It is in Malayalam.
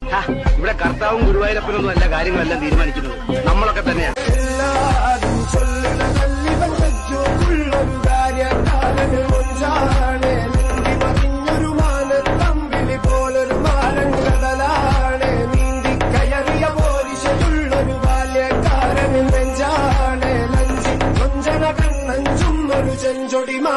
ഇവിടെ കർത്താവും ഗുരുവായൂരപ്പനൊന്നും അല്ല കാര്യങ്ങളെല്ലാം തീരുമാനിക്കുന്നത്, നമ്മളൊക്കെ തന്നെയാണ്. ചെഞ്ചൊടി